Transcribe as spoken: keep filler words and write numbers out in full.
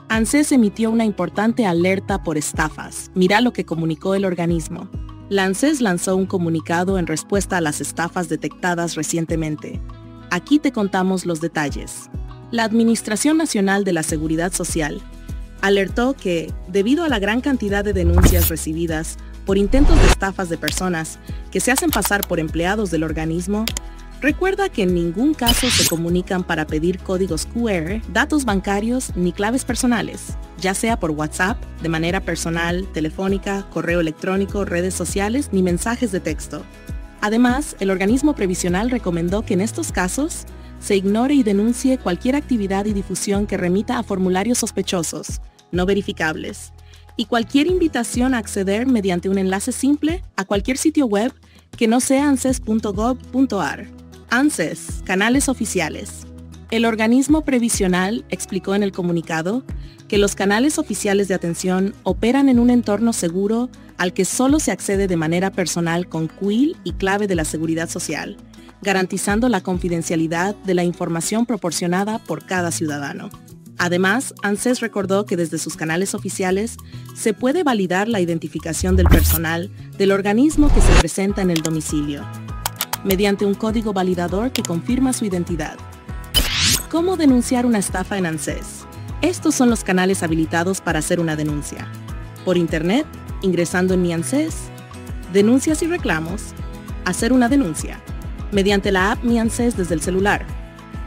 ANSES emitió una importante alerta por estafas. Mira lo que comunicó el organismo. La ANSES lanzó un comunicado en respuesta a las estafas detectadas recientemente. Aquí te contamos los detalles. La Administración Nacional de la Seguridad Social alertó que, debido a la gran cantidad de denuncias recibidas por intentos de estafas de personas que se hacen pasar por empleados del organismo, recuerda que en ningún caso se comunican para pedir códigos Q R, datos bancarios ni claves personales, ya sea por WhatsApp, de manera personal, telefónica, correo electrónico, redes sociales ni mensajes de texto. Además, el organismo previsional recomendó que en estos casos se ignore y denuncie cualquier actividad y difusión que remita a formularios sospechosos, no verificables, y cualquier invitación a acceder mediante un enlace simple a cualquier sitio web que no sea anses punto gov punto a r. ANSES, canales oficiales. El organismo previsional explicó en el comunicado que los canales oficiales de atención operan en un entorno seguro al que solo se accede de manera personal con Q I L y clave de la Seguridad Social, garantizando la confidencialidad de la información proporcionada por cada ciudadano. Además, ANSES recordó que desde sus canales oficiales se puede validar la identificación del personal del organismo que se presenta en el domicilio, mediante un código validador que confirma su identidad. ¿Cómo denunciar una estafa en ANSES? Estos son los canales habilitados para hacer una denuncia. Por internet, ingresando en Mi ANSES, denuncias y reclamos, hacer una denuncia, mediante la app Mi ANSES desde el celular,